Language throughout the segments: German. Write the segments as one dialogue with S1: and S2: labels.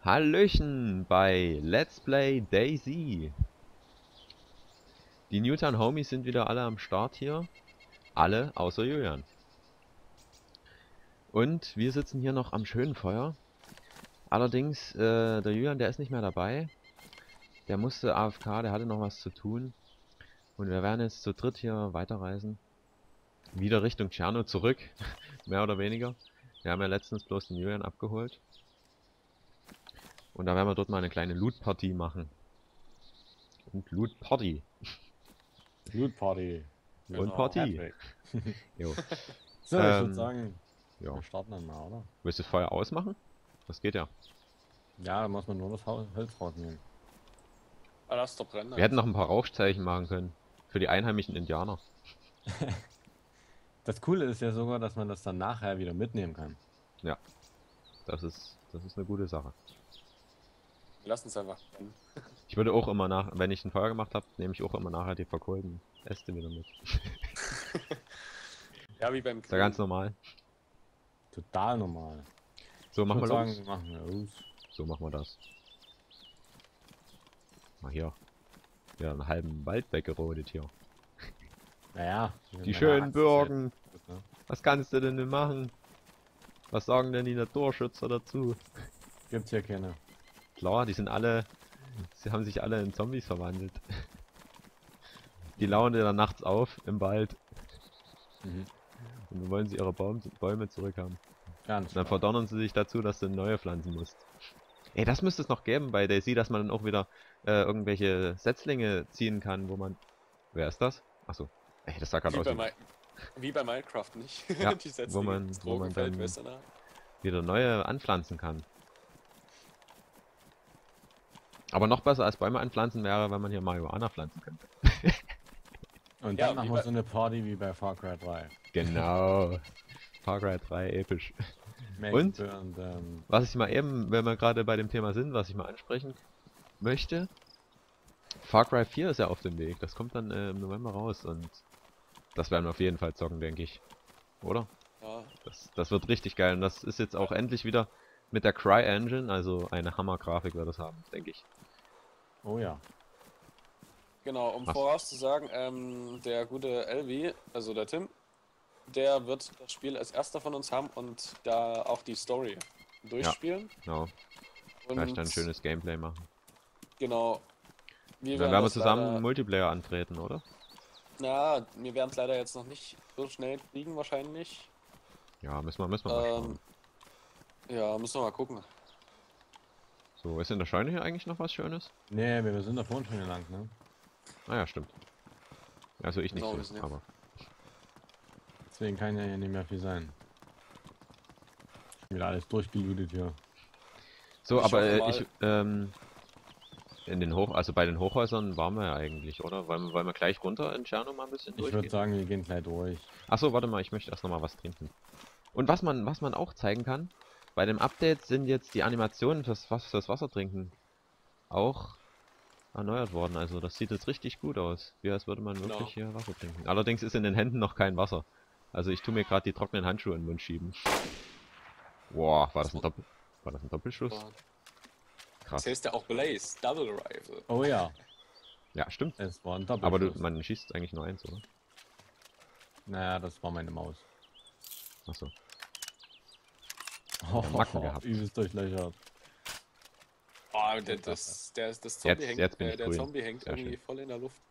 S1: Hallöchen bei Let's Play DayZ. Die Newtown Homies sind wieder alle am Start hier. Alle außer Julian. Und wir sitzen hier noch am schönen Feuer. Allerdings, der Julian, der ist nicht mehr dabei. Der musste AFK, der hatte noch was zu tun. Und wir werden jetzt zu dritt hier weiterreisen. Wieder Richtung Tscherno zurück. Mehr oder weniger. Wir haben ja letztens bloß den Julian abgeholt. Und da werden wir dort mal eine kleine Loot-Partie machen. Und Loot-Party.
S2: Loot Party.
S1: Und Party. Jo.
S2: So, ich würde sagen,
S1: ja.
S2: wir starten dann mal, oder?
S1: Willst du das Feuer ausmachen? Das geht ja.
S2: Ja, da muss man nur das Holz rausnehmen.
S3: Ah, lass doch brennen.
S1: Wir hätten noch ein paar Rauchzeichen machen können. Für die einheimischen Indianer.
S2: Das Coole ist ja sogar, dass man das dann nachher wieder mitnehmen kann.
S1: Ja. Das ist eine gute Sache.
S3: Lass uns einfach brennen.
S1: Ich würde auch immer wenn ich ein Feuer gemacht habe, nehme ich auch immer nachher die verkohlten Äste wieder mit.
S3: Ja, wie beim
S1: Ist ja ganz normal.
S2: Total normal.
S1: So,
S2: Ich
S1: machen wir
S2: würd
S1: das.
S2: sagen, machen wir los.
S1: So machen wir das. Mal hier. Ja, einen halben Wald weggerodet hier.
S2: Naja.
S1: Die schönen Bürgen.
S2: Ne?
S1: Was kannst du denn machen? Was sagen denn die Naturschützer dazu?
S2: Gibt's hier keine.
S1: Klar, die sind alle. Sie haben sich alle in Zombies verwandelt. Die lauern dir dann nachts auf im Wald.
S2: Mhm.
S1: Und dann wollen sie ihre Bäume zurückhaben.
S2: Ganz
S1: Und dann
S2: klar.
S1: verdonnern sie sich dazu, dass du neue pflanzen musst. Ey, das müsste es noch geben bei DayZ, dass man dann auch wieder irgendwelche Setzlinge ziehen kann, wo man... Wer ist das? Achso. Ey, das sah gerade aus
S3: wie bei Minecraft, nicht?
S1: Ja,
S3: Die Sätze,
S1: wo man dann wieder neue anpflanzen kann. Aber noch besser als Bäume anpflanzen wäre, wenn man hier Marihuana pflanzen könnte.
S2: Und
S3: Ja,
S2: dann machen
S3: wie
S2: wir
S3: bei-
S2: so eine Party wie bei Far Cry 3.
S1: Genau. Far Cry 3, episch.
S2: Und?
S1: Was ich mal eben, wenn wir gerade bei dem Thema sind, was ich mal ansprechen möchte. Far Cry 4 ist ja auf dem Weg. Das kommt dann im November raus und das werden wir auf jeden Fall zocken, denke ich. Oder?
S3: Ja,
S1: Das wird richtig geil und das ist jetzt auch endlich wieder mit der Cry Engine, also eine Hammer-Grafik wird das haben, denke ich.
S2: Oh ja.
S3: genau, um
S1: Was?
S3: vorauszusagen, der gute Elvi, also der Tim, der wird das Spiel als erster von uns haben und da auch die Story durchspielen.
S1: Genau.
S3: Und
S1: Vielleicht dann ein schönes Gameplay machen.
S3: genau.
S1: Dann werden wir zusammen Multiplayer antreten, oder?
S3: Na, wir werden es leider jetzt noch nicht so schnell kriegen, wahrscheinlich.
S1: Ja, müssen wir mal schauen.
S3: Ja, müssen wir mal gucken.
S1: So, ist in der Scheune hier eigentlich noch was Schönes?
S2: Nee, wir sind da vorhin schon lang, ne?
S1: Ah ja, stimmt. Also ich nicht
S3: Genau, wir
S1: so,
S3: sind ja-
S1: aber...
S2: Deswegen kann ja hier nicht mehr viel sein. Wieder alles durchgelootet hier.
S1: So,
S3: Ich
S1: aber
S3: hoffe mal-
S1: in den also bei den Hochhäusern waren wir ja eigentlich, oder? Wollen wir gleich runter in Tscherno mal ein bisschen
S2: Ich würde
S1: durchgehen?
S2: sagen, wir gehen gleich durch.
S1: Achso, warte mal, ich möchte erst noch mal was trinken. Und was man auch zeigen kann, bei dem Update sind jetzt die Animationen fürs Wassertrinken auch erneuert worden. Also das sieht jetzt richtig gut aus. Wie als würde man
S3: Genau.
S1: wirklich hier Wasser trinken. Allerdings ist in den Händen noch kein Wasser. Also ich tue mir gerade die trockenen Handschuhe in den Mund schieben. Boah, war das ein Doppelschuss? Krass.
S3: Das heißt ja auch Blaze, Double Rifle.
S2: Oh ja,
S1: Ja, stimmt.
S2: es war ein
S1: Aber
S2: Doppelschuss.
S1: man schießt eigentlich nur eins, oder?
S2: Naja, das war meine Maus.
S1: Achso.
S2: Oh,
S1: Macken gehabt.
S2: übelst durchlöchert.
S3: Oh, das Zombie
S1: Jetzt bin ich
S3: der
S1: grün.
S3: Zombie hängt
S1: Sehr
S3: irgendwie
S1: schön.
S3: voll in der Luft.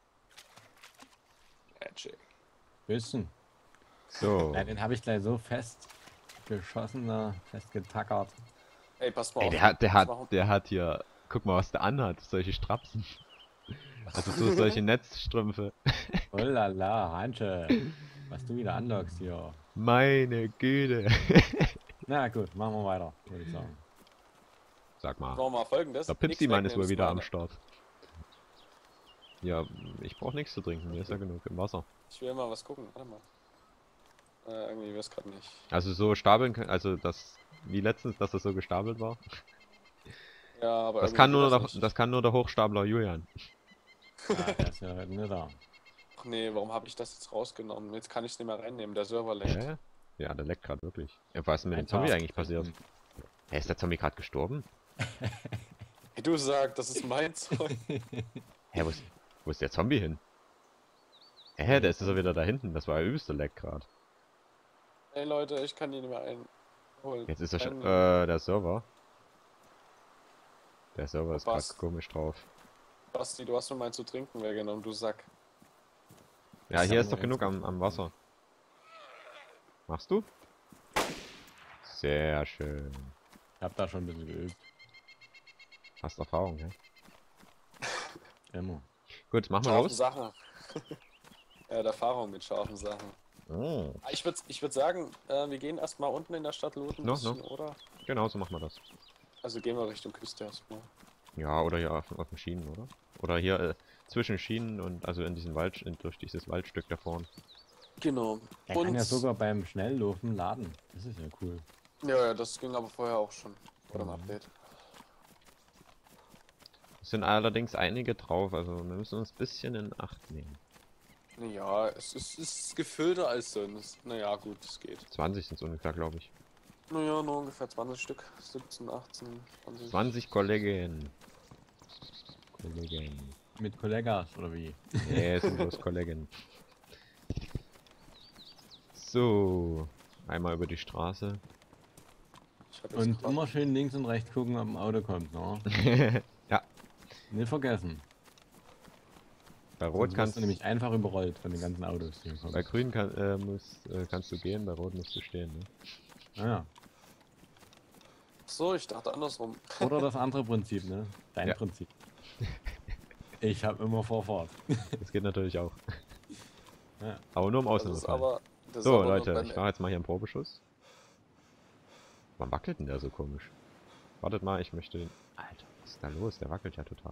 S3: Magic.
S2: Bisschen.
S1: So.
S2: Ja, den habe ich gleich so fest geschossen, da fest getackert.
S3: Ey, pass mal
S1: Ey,
S3: auf.
S1: der hat hier, guck mal, was der anhat, solche Strapsen. Also so solche Netzstrümpfe.
S2: Oh la la, Hanche. Was du wieder anlockst hier.
S1: Meine Güte.
S2: Na gut, machen wir weiter, würde ich sagen.
S1: Sag mal,
S3: Machen wir mal folgendes.
S1: der
S3: Nichts
S1: Pipsi-Mann ist wohl
S3: wegnehmen,
S1: wieder am
S3: Smart.
S1: Start. Ja, ich brauche nichts zu trinken, mir ist ja genug im Wasser.
S3: Ich will mal was gucken. Warte mal. Irgendwie weiß gerade nicht.
S1: Also so stapeln können, also das, wie letztens, dass das so gestapelt war.
S3: Ja, aber
S1: Das
S3: irgendwie
S1: kann,
S3: geht nicht.
S1: das kann nur der Hochstapler Julian.
S2: Ja, der ist ja heute nicht da.
S3: Ach nee, warum habe ich das jetzt rausgenommen? Jetzt kann ich es nicht mehr reinnehmen. Der Server leckt.
S1: Ja, der leckt gerade wirklich. Ja, was ist denn mit dem
S2: Einfach
S1: Zombie eigentlich passiert?
S2: trinken.
S1: Hey, ist der Zombie gerade gestorben?
S3: Hey, du sagst, das ist mein Zeug.
S1: Hä, wo ist der Zombie hin? Hä, der ist doch wieder da hinten. Das war ja übelste Leck gerade.
S3: Hey Leute, ich kann die nicht mehr einholen.
S1: Jetzt ist er schon,
S3: Einnehmen.
S1: der Server. Der Server ist gerade
S3: Basti,
S1: komisch drauf.
S3: Basti, du hast mir mal zu trinken weggenommen, du Sack.
S1: Ja,
S2: Ich
S1: hier
S2: hab
S1: ist doch
S2: nur
S1: genug
S2: eins
S1: am Wasser. Machst du? Sehr schön.
S2: Ich hab da schon ein bisschen geübt.
S1: Hast Erfahrung, ja?
S2: Immer.
S1: Gut, machen wir
S3: Scharfen
S1: los.
S3: Sachen. Er hat Erfahrung mit scharfen Sachen.
S1: Oh.
S3: Ich würd sagen, wir gehen erstmal unten in der Stadt looten,
S1: No,
S3: bisschen, oder?
S1: Genau, so machen wir das.
S3: Also gehen wir Richtung Küste erstmal.
S1: Ja, oder hier auf den Schienen, oder? Oder hier zwischen Schienen und also in diesem Wald, durch dieses Waldstück da vorne.
S3: Genau.
S2: Er kann ja sogar beim Schnelllaufen laden. Das ist ja cool.
S3: Ja, das ging aber vorher auch schon. Oder im
S1: Mhm.
S3: Update.
S1: Es sind allerdings einige drauf, also wir müssen uns ein bisschen in Acht nehmen.
S3: Ja, es ist gefüllter als sonst. Naja, gut, es geht.
S1: 20 sind es ungefähr, glaube ich.
S3: Naja, nur ungefähr 20 Stück. 17, 18, 20.
S1: 20 Kollegen. Kollegen.
S2: Mit Kollegas, oder wie?
S1: Nee, es sind bloß Kollegen. So, einmal über die Straße.
S3: Ich hab jetzt
S2: Und
S3: grad-
S2: immer schön links und rechts gucken, ob ein Auto kommt, ne?
S1: Ja,
S2: Nicht vergessen.
S1: bei Rot
S2: Sonst wirst
S1: kannst
S2: du nämlich einfach überrollt von den ganzen Autos, die hier kommen.
S1: bei Grün kannst du gehen, bei Rot musst du stehen. Ne?
S2: Naja.
S3: Ach so, ich dachte andersrum.
S2: Oder das andere Prinzip, ne? Dein
S1: Ja.
S2: Prinzip. Ich habe immer Vorfahrt.
S1: Das geht natürlich auch.
S2: Ja.
S1: Aber nur im
S3: Das ist
S1: Ausnahmefall.
S3: aber. Das ist
S1: So,
S3: aber nur
S1: Leute,
S3: beim-
S1: ich mache jetzt mal hier einen Probeschuss. Wann wackelt denn der so komisch? Wartet mal, ich möchte den... Alter, was ist da los? Der wackelt ja total.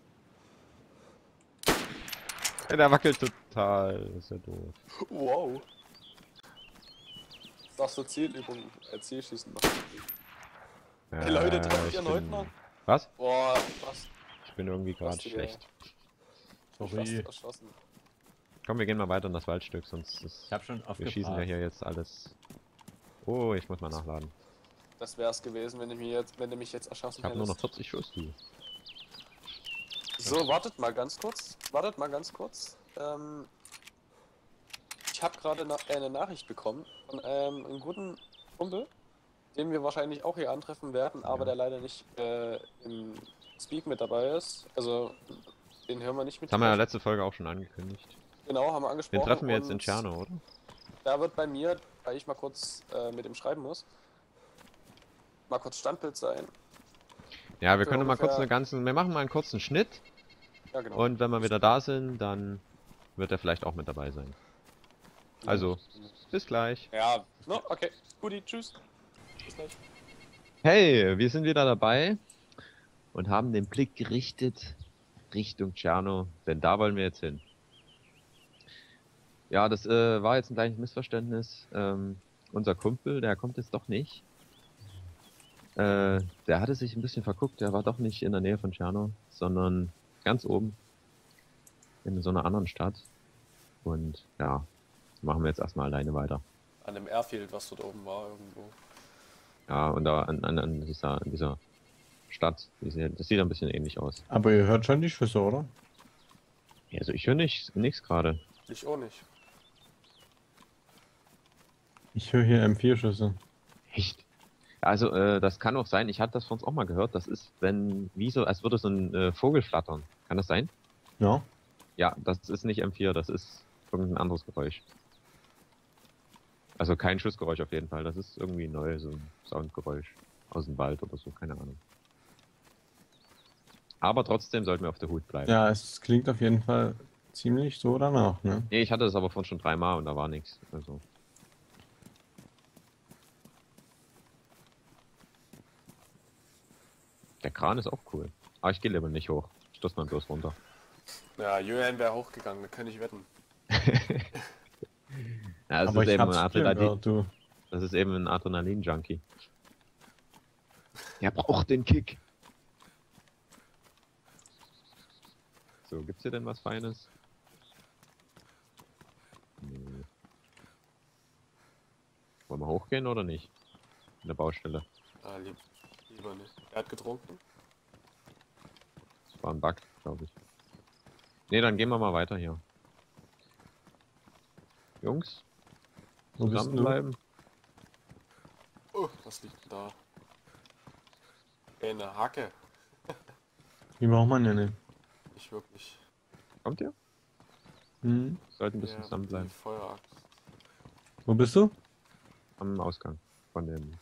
S1: Ja, der wackelt total. Das ist ja doof.
S3: Wow. Darfst du Zielübungen, Zielschießen machen? Hey Leute, trefft
S1: ich
S3: ihr ihn
S1: bin-
S3: heute noch?
S1: Was?
S3: Boah, was?
S1: Ich bin irgendwie gerade
S3: Lustige-
S1: schlecht.
S3: Fast
S2: Sorry.
S3: erschossen.
S1: Komm, wir gehen mal weiter in das Waldstück, sonst ist...
S2: Ich habe schon
S1: Wir schießen ja
S2: aufgepasst.
S1: hier jetzt alles... Oh, ich muss mal nachladen.
S3: Das wär's gewesen, wenn du mich jetzt erschossen
S1: Ich habe nur noch
S3: hättest.
S1: 40 Schuss, du.
S3: So, wartet mal ganz kurz. Ich habe gerade eine Nachricht bekommen von einem guten Kumpel, den wir wahrscheinlich auch hier antreffen werden, aber
S1: Ja.
S3: der leider nicht im Speak mit dabei ist. Also, den hören wir nicht mit.
S1: Das haben wir ja letzte Folge auch schon angekündigt.
S3: Genau, haben wir
S1: Den
S3: angesprochen.
S1: treffen wir jetzt in
S3: und
S1: Tscherno, oder?
S3: Da wird bei mir, weil ich mal kurz mit ihm schreiben muss, mal kurz Standbild sein.
S1: Ja, wir
S3: Für
S1: können mal kurz
S3: ungefähr-
S1: wir machen mal einen kurzen Schnitt
S3: Ja, genau.
S1: und wenn wir wieder da sind, dann wird er vielleicht auch mit dabei sein. Also, bis gleich.
S3: Ja, no, okay. Guti, tschüss. Bis gleich.
S1: Hey, wir sind wieder dabei und haben den Blick gerichtet Richtung Tscherno, denn da wollen wir jetzt hin. Ja, das war jetzt ein kleines Missverständnis. Unser Kumpel, der kommt jetzt doch nicht. Der hatte sich ein bisschen verguckt, der war doch nicht in der Nähe von Tscherno, sondern ganz oben in so einer anderen Stadt. Und ja, machen wir jetzt erstmal alleine weiter.
S3: An dem Airfield, was dort oben war, irgendwo.
S1: Ja, und da an dieser Stadt, das sieht ein bisschen ähnlich aus.
S2: Aber ihr hört schon die Schüsse, oder?
S1: Ja, also ich höre nichts gerade.
S3: Ich auch nicht.
S2: Ich höre hier M4-Schüsse.
S1: Echt? Also, das kann auch sein, ich hatte das von uns auch mal gehört, das ist, als würde so ein Vogel flattern. Kann das sein?
S2: Ja.
S1: Ja, das ist nicht M4, das ist irgendein anderes Geräusch. Also kein Schussgeräusch auf jeden Fall, das ist irgendwie neu, so ein Soundgeräusch aus dem Wald oder so, keine Ahnung. Aber trotzdem sollten wir auf der Hut bleiben.
S2: Ja, es klingt auf jeden Fall ziemlich so danach, ne?
S1: Nee, ich hatte das aber vorhin schon 3-mal und da war nichts. Also. Der Kran ist auch cool. Aber ich gehe lieber nicht hoch. Ich stoß mal bloß runter.
S3: Ja, Julian wäre hochgegangen, da kann ich wetten.
S1: Ja, das
S2: Aber
S1: ist
S2: ich
S1: eben ein
S2: hab's dir
S1: Adrenalin.
S2: gehört, du.
S1: Das ist eben ein Adrenalin-Junkie. Er braucht den Kick. So, gibt's hier denn was Feines? Nee. Wollen wir hochgehen oder nicht? In der Baustelle.
S3: Ah, Lieber nicht. Er hat getrunken.
S1: Das war ein Bug, glaube ich. Ne, dann gehen wir mal weiter hier. Jungs,
S2: Wo bist du?
S1: zusammenbleiben.
S3: Oh, was liegt denn da? Eine Hacke.
S2: Die braucht man ja nicht.
S3: Nicht wirklich.
S1: Kommt ihr?
S2: Hm.
S1: Sollten ein bisschen
S3: Ja,
S1: zusammenbleiben.
S3: die Feueraxt.
S2: Wo bist du?
S1: Am Ausgang von dem.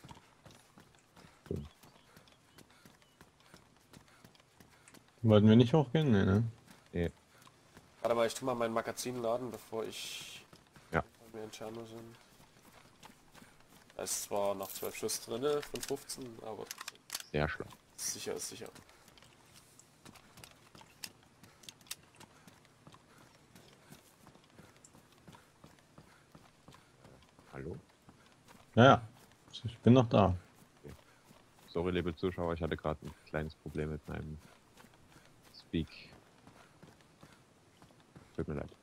S2: Wollten wir nicht hochgehen? Nee, ne?
S3: Warte mal, ich tu mal mein Magazin laden, bevor ich...
S1: Ja.
S3: Bevor wir in Tscherno sind. Da ist zwar noch 12 Schuss drin von 15, aber
S1: Sehr schlau.
S3: sicher ist sicher.
S1: Hallo?
S2: Ja, ja. Ich bin noch da.
S1: Sorry, liebe Zuschauer, ich hatte gerade ein kleines Problem mit meinem Speak. Tut mir leid.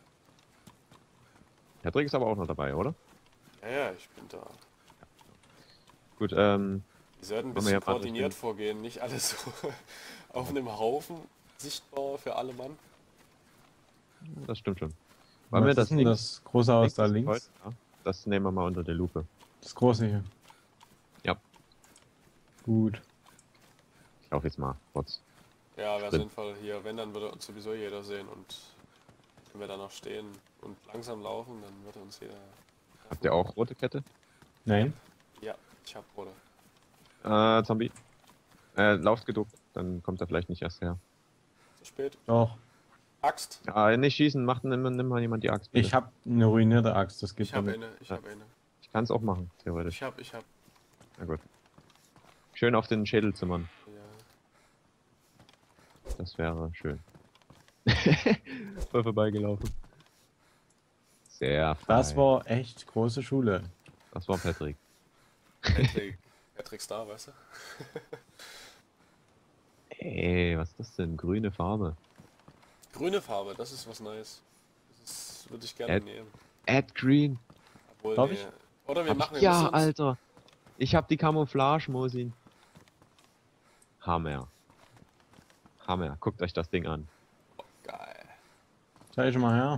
S1: Patrick ist aber auch noch dabei, oder?
S3: Ja, ja, ich bin da.
S1: Gut,
S3: Die sollten ein
S1: Wollen wir
S3: bisschen
S1: ja mal
S3: koordiniert
S1: Richtung-
S3: vorgehen, nicht alles so auf einem Haufen sichtbar für alle Mann.
S1: das stimmt schon. Wollen wir
S2: Was
S1: das
S2: ist denn
S1: links-
S2: das große Haus da
S1: das
S2: links?
S1: Kreuz? Ja, das nehmen wir mal unter der Lupe.
S2: Das große hier.
S1: Ja.
S2: Gut.
S1: Ich laufe jetzt mal kurz.
S3: Ja, wäre
S1: Stimmt.
S3: sinnvoll hier. Wenn, dann würde uns sowieso jeder sehen und wenn wir da noch stehen und langsam laufen, dann würde uns jeder...
S1: Habt ihr auch rote Kette?
S2: Nein.
S3: Ja, ich hab Rote.
S1: Zombie. Lauft geduckt, dann kommt er vielleicht nicht erst her.
S3: Zu spät.
S2: Doch.
S3: Axt.
S1: Nicht schießen, nimm mal jemand die Axt. Bitte.
S2: Ich hab eine ruinierte Axt. Das geht
S3: Ich hab
S2: nicht.
S3: eine, ich hab eine.
S1: Ich kann es auch machen, theoretisch.
S3: Ich hab.
S1: Na gut. Schön auf den Schädel zimmern.
S3: Ja.
S1: Das wäre schön. Voll vorbeigelaufen. Sehr fein.
S2: Das war echt große Schule.
S1: Das war Patrick.
S3: Patrick Star, weißt du?
S1: Ey, was ist das denn? Grüne Farbe.
S3: Grüne Farbe, das ist was nice. Das würde ich gerne
S1: Ed-
S3: nehmen.
S1: Add Green.
S3: Obwohl,
S2: Darf
S3: nee.
S2: ich?
S3: Oder wir
S1: Hab
S3: machen
S1: ich, ja,
S3: müssen-
S1: Alter. Ich hab die Camouflage, Mosin. Hammer. Hammer. Guckt euch das Ding an.
S3: Geil.
S2: Zeig schon mal her.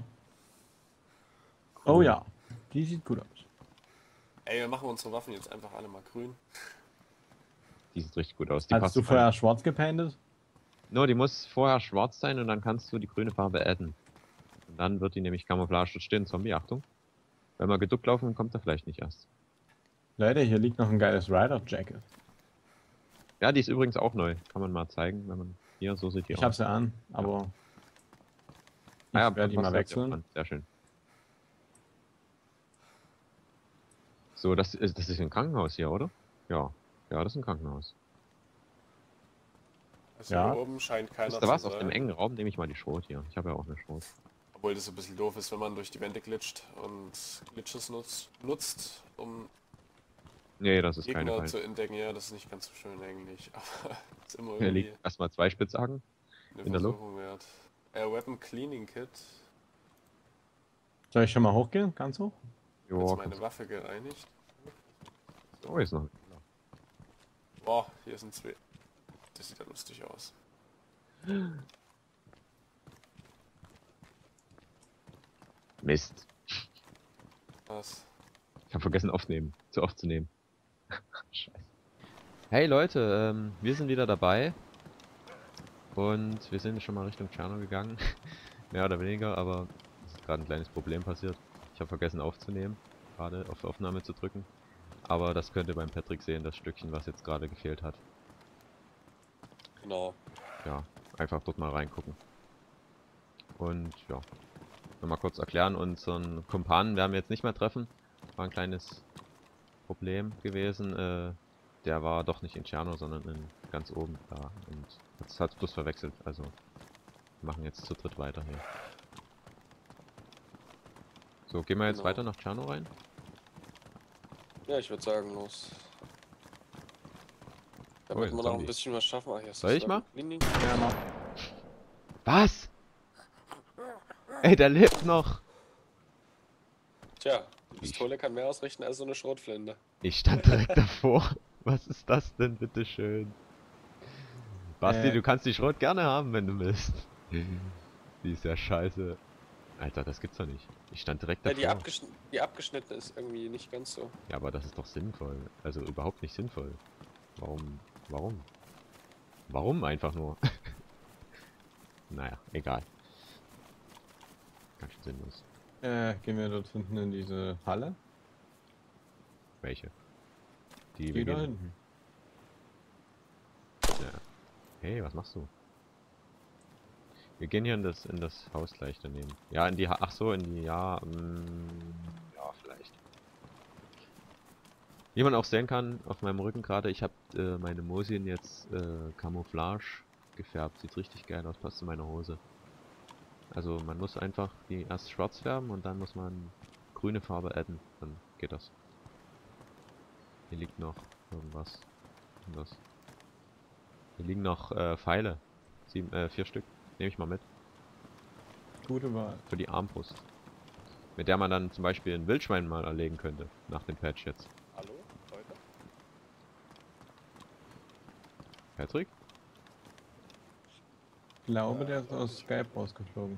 S2: Oh ja. Die sieht gut aus.
S3: Ey, wir machen unsere Waffen jetzt einfach alle mal grün.
S1: Die sieht richtig gut aus. Die
S2: Hast
S1: passt
S2: du
S1: rein.
S2: vorher schwarz gepaintet?
S1: No, die muss vorher schwarz sein und dann kannst du die grüne Farbe adden. Und dann wird die nämlich Camouflage. Dort steht ein Zombie, Achtung. Wenn wir geduckt laufen, kommt er vielleicht nicht erst.
S2: Leute, hier liegt noch ein geiles Rider Jacket.
S1: Ja, die ist übrigens auch neu. Kann man mal zeigen, wenn man... Hier, so sieht die
S2: Ich
S1: aus.
S2: hab sie an, aber ich
S1: Ah ja,
S2: werde die
S1: passt
S2: mal
S1: auf,
S2: wechseln.
S1: ja, sehr schön. So, das ist ein Krankenhaus hier, oder? Ja. Ja, das ist ein Krankenhaus.
S3: Also
S2: Ja.
S3: hier oben scheint keiner
S1: Wisst ihr was?
S3: zu
S1: Auf dem
S3: sein.
S1: engen Raum nehme ich mal die Schrot hier. Ich habe ja auch eine Schrot.
S3: Obwohl das ein bisschen doof ist, wenn man durch die Wände glitscht und Glitches nutzt, um
S1: Nee, das ist keine
S3: Gegner
S1: Fall.
S3: zu entdecken. Ja, das ist nicht ganz so schön eigentlich, aber ist immer
S1: Hier
S3: irgendwie
S1: liegt erstmal 2 Spitzhaken.
S3: eine
S1: in der Luft.
S3: Versuchung wert. Weapon Cleaning Kit.
S2: Soll ich schon mal hochgehen? Ganz hoch?
S3: Jetzt
S1: Jo,
S3: meine Waffe gereinigt.
S1: oh, ist noch.
S3: Boah, hier sind zwei. Das sieht ja lustig aus.
S1: Mist.
S3: Was?
S1: Ich habe vergessen zu aufzunehmen. Scheiße. Hey Leute, wir sind wieder dabei. Und wir sind schon mal Richtung Tscherno gegangen. Mehr oder weniger, aber es ist gerade ein kleines Problem passiert. Ich habe vergessen aufzunehmen, gerade auf Aufnahme zu drücken. Aber das könnt ihr beim Patrick sehen, das Stückchen, was jetzt gerade gefehlt hat.
S3: Genau.
S1: Ja, einfach dort mal reingucken. Und ja, nochmal kurz erklären, unseren Kumpanen werden wir jetzt nicht mehr treffen. War ein kleines Problem gewesen. Der war doch nicht in Tscherno, sondern in ganz oben da. Und jetzt hat es bloß verwechselt. Also, wir machen jetzt zu dritt weiter hier. So, gehen wir jetzt
S3: Genau.
S1: weiter nach Tscherno rein?
S3: Ja, ich würde sagen, los. Da
S1: Oh,
S3: wird
S1: ein
S3: man noch
S1: Zombie.
S3: ein bisschen was schaffen. Ach, hier ist
S1: Soll
S3: das
S1: ich mal?
S3: Weapon Cleaning.
S2: Ja, mal.
S1: Was? Ey, der lebt noch!
S3: Tja, die Pistole kann mehr ausrichten als so eine Schrotflinte.
S1: Ich stand direkt davor. Was ist das denn, bitteschön? Basti, du kannst die Schrot gerne haben, wenn du willst. Die ist ja scheiße. Alter, das gibt's doch nicht. Ich stand direkt
S3: Ja,
S1: davor.
S3: die abgeschnittene ist irgendwie nicht ganz so.
S1: Ja, aber das ist doch sinnvoll. Also überhaupt nicht sinnvoll. Warum? Warum? Warum einfach nur? Naja, egal. Ganz schön sinnlos.
S2: Gehen wir dort hinten in diese Halle?
S1: Welche? Die
S2: Die
S1: wir
S2: da
S1: gehen.
S2: hinten.
S1: Ja. Hey, was machst du? Wir gehen hier in das Haus gleich daneben. Ja, in die ach so, in die, ja, ja, vielleicht. Wie man auch sehen kann, auf meinem Rücken gerade, ich habe meine Mosin jetzt Camouflage gefärbt. Sieht richtig geil aus, passt zu meiner Hose. Also man muss einfach die erst schwarz färben und dann muss man grüne Farbe adden, dann geht das. Hier liegt noch irgendwas. Was? Hier liegen noch Pfeile. 4 Stück. Nehme ich mal mit.
S2: Gute Wahl.
S1: Für die Armbrust. Mit der man dann zum Beispiel ein Wildschwein mal erlegen könnte. Nach dem Patch jetzt.
S3: Hallo, Leute?
S1: Patrick?
S2: Ich glaube, der ist aus Skype rausgeflogen.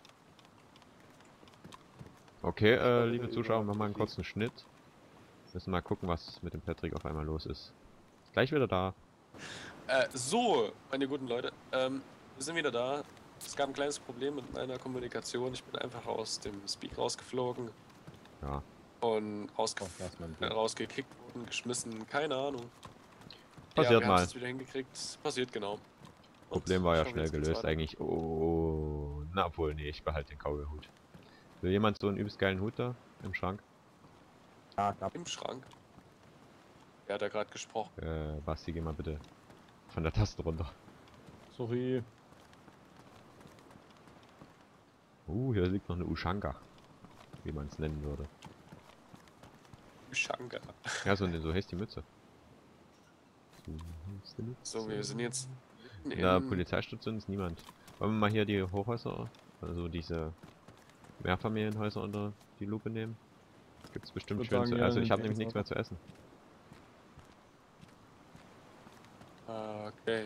S1: Okay, liebe Zuschauer, machen wir einen kurzen Schnitt. Müssen mal gucken, was mit dem Patrick auf einmal los ist. Ist gleich wieder da.
S3: So, meine guten Leute, wir sind wieder da. Es gab ein kleines Problem mit meiner Kommunikation. Ich bin einfach aus dem Speak rausgeflogen
S1: Ja.
S3: und
S2: lass mal bitte.
S3: rausgekickt worden, geschmissen, keine Ahnung.
S1: Passiert
S3: wir
S1: mal.
S3: haben's jetzt wieder hingekriegt. Passiert, genau. Und
S1: Problem war ja
S3: schauen wir
S1: schnell
S3: jetzt geht's
S1: gelöst
S3: weiter.
S1: eigentlich. Oh, na obwohl, nee, ich behalte den Cowboy-Hut. Will jemand so einen übelst geilen Hut da im Schrank?
S3: Im Schrank. Wer hat da gerade gesprochen?
S1: Basti, geh mal bitte von der Taste runter.
S2: Sorry.
S1: Hier liegt noch eine Ushanka. Wie man es nennen würde.
S3: Schanker.
S1: Ja, so heißt die Mütze.
S3: So, wir sind jetzt
S1: In
S3: mitten
S1: der Polizeistation ist niemand. Wollen wir mal hier die Hochhäuser, also diese Mehrfamilienhäuser unter die Lupe nehmen? Gibt's bestimmt
S2: Würde
S1: schön
S2: sagen,
S1: zu
S2: ja,
S1: Also ich
S2: nimmt
S1: habe
S2: die
S1: nämlich nichts mehr zu essen.
S3: Okay.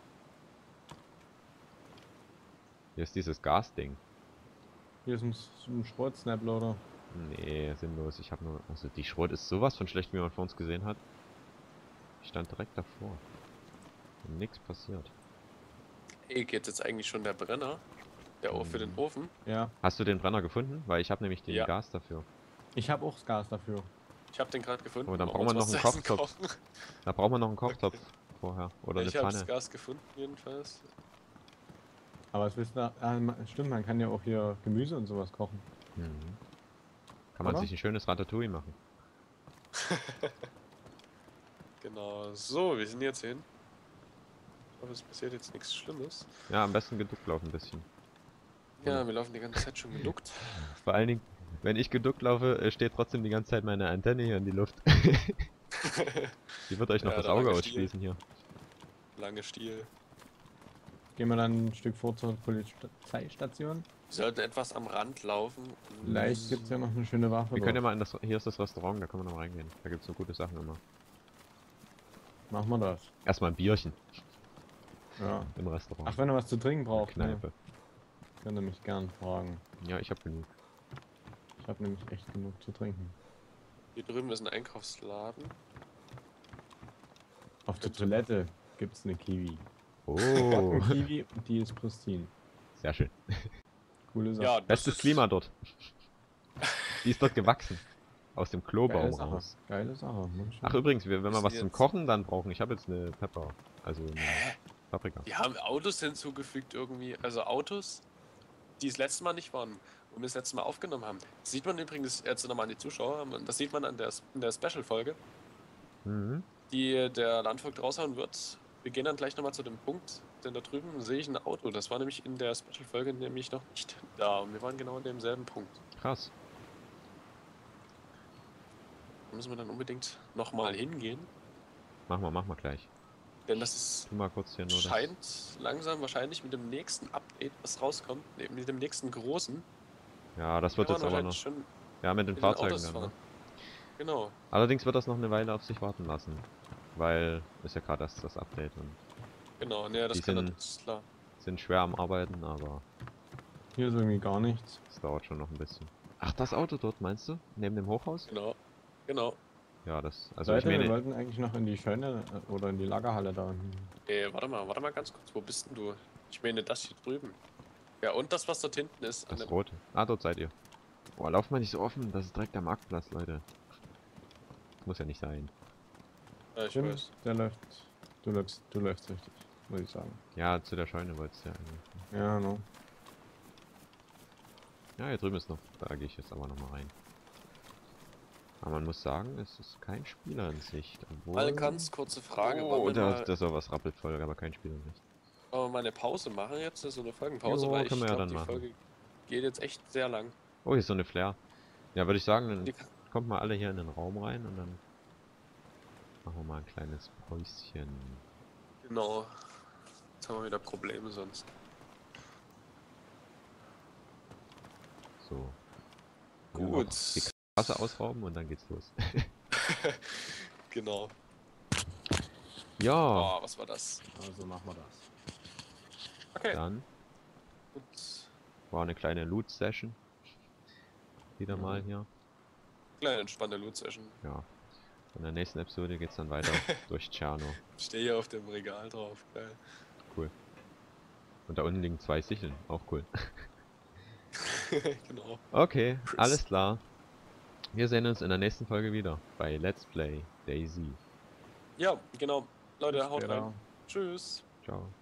S1: Hier ist dieses Gasding.
S2: Hier ist ein Schrot-Snaploader.
S1: Nee, sinnlos. Ich habe nur... Also die Schrot ist sowas von schlecht, wie man vor uns gesehen hat. Ich stand direkt davor. Und nichts passiert.
S3: Hey, geht jetzt eigentlich schon der Brenner? Der für den Ofen?
S2: Ja.
S1: Hast du den Brenner gefunden? Weil ich habe nämlich den
S3: Ja.
S1: Gas dafür.
S2: Ich habe auch Gas dafür.
S3: Ich habe den gerade gefunden.
S1: Oh, dann
S3: Wollen
S1: brauchen wir
S3: uns
S1: noch
S3: was
S1: einen
S3: zu essen
S1: Kochtopf.
S3: kochen?
S1: Da brauchen wir noch einen Kochtopf vorher. Oder
S3: Ich
S1: eine
S3: habe das
S1: Pfanne.
S3: Gas gefunden, jedenfalls.
S2: Aber es wisst ihr, stimmt, man kann ja auch hier Gemüse und sowas kochen.
S1: Mhm. Kann man
S2: Oder?
S1: sich ein schönes Ratatouille machen.
S3: Genau. So, wir sind jetzt hin. Ich hoffe, es passiert jetzt nichts Schlimmes.
S1: Ja, am besten geduckt laufen ein bisschen.
S3: Ja, wir laufen die ganze Zeit schon geduckt.
S1: Vor allen Dingen, wenn ich geduckt laufe, steht trotzdem die ganze Zeit meine Antenne hier in die Luft. Die wird euch noch
S3: Ja,
S1: das
S3: der
S1: Auge
S3: lange
S1: ausschließen hier.
S3: Lange Stiel.
S2: Gehen wir dann ein Stück vor zur Polizeistation.
S3: Wir sollten etwas am Rand laufen.
S2: Vielleicht gibt es ja noch eine schöne Waffe.
S1: Wir können ja
S2: dort.
S1: mal in das... Hier ist das Restaurant, da können wir noch mal reingehen. Da gibt es so gute Sachen immer.
S2: Machen wir das.
S1: Erstmal ein Bierchen
S2: Ja.
S1: im Restaurant.
S2: Ach, wenn ihr was zu trinken braucht, ne?
S1: Kneipe.
S2: Könnt ihr mich gern fragen.
S1: Ja, ich habe genug.
S2: Ich habe nämlich echt genug zu trinken.
S3: Hier drüben ist ein Einkaufsladen.
S2: Auf der Toilette gibt es eine Kiwi.
S1: Oh,
S2: Eine Kiwi und die ist pristine.
S1: sehr schön.
S2: Coole Sache.
S3: Ja, das
S1: Bestes
S3: ist
S1: Klima dort. Die ist dort gewachsen. Aus dem Klobaum
S2: Geile Sache.
S1: raus.
S2: Geile Sache. muss ich
S1: Ach
S2: sagen.
S1: übrigens, wenn wir
S3: Müssen
S1: was zum
S3: jetzt-
S1: Kochen dann brauchen, ich habe jetzt eine Pepper. Also eine Paprika.
S3: Die haben Autos hinzugefügt irgendwie. Also Autos, die das letzte Mal nicht waren und wir das letzte Mal aufgenommen haben. Das sieht man übrigens, jetzt nochmal an die Zuschauer, das sieht man in der Special-Folge,
S1: Mhm.
S3: die der Landvogt raushauen wird. Wir gehen dann gleich nochmal zu dem Punkt, denn da drüben sehe ich ein Auto. Das war nämlich in der Special-Folge nämlich noch nicht da. Und wir waren genau an demselben Punkt.
S1: Krass.
S3: Da müssen wir dann unbedingt nochmal hingehen.
S1: Mach mal gleich.
S3: Denn das ist,
S1: Tu mal kurz hier nur das.
S3: scheint langsam wahrscheinlich mit dem nächsten Update, was rauskommt, mit dem nächsten großen.
S1: Ja, das wird
S3: kann
S1: jetzt
S3: man
S1: aber noch.
S3: wahrscheinlich schon
S1: Ja, mit den
S3: mit den
S1: Fahrzeugen
S3: Autos
S1: dann. Ne?
S3: fahren. Genau.
S1: Allerdings wird das noch eine Weile auf sich warten lassen. weil ist ja gerade das Update und
S3: Genau, ne, das
S1: Die
S3: kann
S1: sind-
S3: das ist klar.
S1: sind schwer am Arbeiten, aber
S2: Hier ist irgendwie gar nichts.
S1: es dauert schon noch ein bisschen. Ach, das Auto dort meinst du? Neben dem Hochhaus?
S3: Genau. Genau.
S1: Ja, das, also ich
S2: Leute, wir
S1: meine,
S2: wollten eigentlich noch in die Scheune oder in die Lagerhalle da unten.
S3: Warte mal ganz kurz. Wo bist denn du? Ich meine das hier drüben. Ja, und das, was dort hinten ist. An
S1: das
S3: dem,
S1: Rote. Ah, dort seid ihr. Boah, lauft mal nicht so offen, das ist direkt am Marktplatz, Leute. Das muss ja nicht sein.
S3: ich
S2: Stimmt,
S3: weiß.
S2: der läuft. Du läufst richtig, muss ich sagen.
S1: Ja, zu der Scheune wolltest du ja eigentlich.
S2: Ja, no.
S1: Ja, hier drüben ist noch. Da gehe ich jetzt aber nochmal rein. Aber man muss sagen, es ist kein Spieler in Sicht. Obwohl...
S3: Mal ganz kurze Frage.
S1: Oh,
S3: Wollen wir mal,
S1: das sowas rappelt voll, aber kein Spieler in Sicht.
S3: wollen wir mal eine Pause machen jetzt? So eine Folgenpause,
S1: Jo,
S3: weil ich
S1: können wir ja
S3: glaube,
S1: dann
S3: die
S1: machen.
S3: Folge geht jetzt echt sehr lang.
S1: Oh, hier ist so eine Flair. Ja, würde ich sagen, dann
S3: Die,
S1: kommt mal alle hier in den Raum rein und dann machen wir mal ein kleines Päuschen.
S3: genau. Jetzt haben wir wieder Probleme sonst.
S1: So. Hier noch
S3: Gut.
S1: die Kasse ausrauben und dann geht's los.
S3: Genau.
S1: Ja,
S3: Oh, was war das?
S2: Also machen wir das.
S3: Okay.
S1: dann
S3: Gut.
S1: war eine kleine Loot-Session. Wieder mal hier.
S3: Kleine entspannte Loot-Session.
S1: Ja. In der nächsten Episode geht's dann weiter durch Tscherno.
S3: Ich stehe hier auf dem Regal drauf. Geil.
S1: Und da unten liegen 2 Sicheln. Auch cool.
S3: Genau.
S1: Okay,
S3: Chris.
S1: alles klar. Wir sehen uns in der nächsten Folge wieder bei Let's Play DayZ.
S3: Ja, genau. Leute,
S2: Bis
S3: haut
S2: später.
S3: rein. Tschüss.
S1: Ciao.